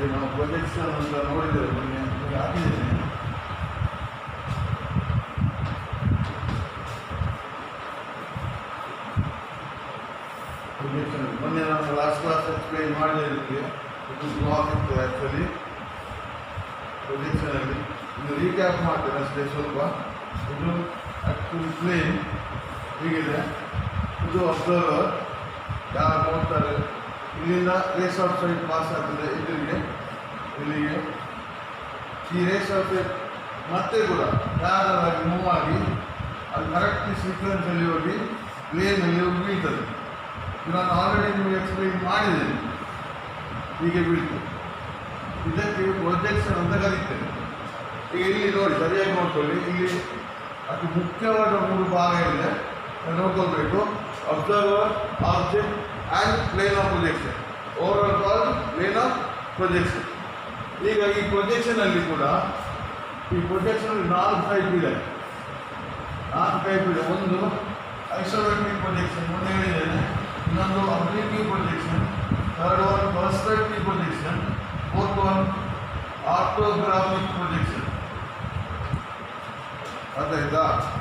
ನಾವು ಪ್ರೊಜೆಕ್ಷನ್ ಅಂತ ನೋಡಿದ್ದೇವೆ ಮೊನ್ನೆ ಹಾಕಿದ್ದೇನೆ. ಪ್ರೊಜೆಕ್ಷನ್ ಮೊನ್ನೆ ನಾನು ಲಾಸ್ಟ್ ಕ್ಲಾಸ್ ಎಕ್ಸ್ಪ್ಲೈನ್ ಮಾಡಿದ್ದಕ್ಕೆ ಇದು ಬ್ಲಾಕ್ ಇತ್ತು ಆ್ಯಕ್ಚುಲಿ ಪ್ರೊಜೆಕ್ಷನಲ್ಲಿ. ಇದು ರೀಕ್ಯಾಪ್ ಮಾಡ್ತೇನೆ ಅಷ್ಟೇ ಸ್ವಲ್ಪ. ಇದು ಆ್ಯಕ್ಚುಲಿ ಪ್ಲೇನ್ ಹೀಗಿದೆ. ಇದು ಅಬ್ಸರ್ವರ್ ಯಾರು ನೋಡ್ತಾರೆ. ಇಲ್ಲಿಂದ ರೇಸ್ ಆಫ್ ಸೈಟ್ ಪಾಸ್ ಆಗ್ತದೆ ಇಲ್ಲಿಗೆ. ಈ ರೇಸ್ ಆಫ್ ಸೈಟ್ ಮತ್ತೆ ಕೂಡ ಯಾರಾಗಿ ಮೂವ್ ಆಗಿ ಅದು ಕರೆಕ್ಟ್ ಸೀಕ್ವೆನ್ಸಲ್ಲಿ ಹೋಗಿ ಪ್ಲೇನಲ್ಲಿ ಹೋಗಿ ಬೀಳ್ತದೆ. ನಾನು ಆಲ್ರೆಡಿ ನಿಮಗೆ ಎಕ್ಸ್ಪ್ಲೈನ್ ಮಾಡಿದ್ದೇನೆ. ಹೀಗೆ ಬೀಳ್ತದೆ. ಇದಕ್ಕೆ ಪ್ರೊಜೆಕ್ಷನ್ ಅಂತ ಕರೀತೇನೆ. ಈಗ ಇಲ್ಲಿ ನೋಡಿ ಸರಿಯಾಗಿ ನೋಡ್ಕೊಳ್ಳಿ. ಇಲ್ಲಿ ಅತಿ ಮುಖ್ಯವಾದ 3 ಭಾಗ ಇದೆ, ನೋಡ್ಕೊಳ್ಬೇಕು. Observer, object and plane of projection. Over all plane of projection. ಈಗ ಈ ಪ್ರೊಜೆಕ್ಷನಲ್ಲಿ ಕೂಡ ಈ ಪ್ರೊಜೆಕ್ಷನ್ 4 ಟೈಪ್ ಇದೆ. ಒಂದು ಐಸೋಮೆಟ್ರಿಕ್ ಪ್ರೊಜೆಕ್ಷನ್ ಮೊನ್ನೆ ಹೇಳಿದ್ದೇನೆ. ಇನ್ನೊಂದು oblique projection, third one perspective projection, fourth one orthographic projection. ಅರ್ಥಾಯ್ತಾ?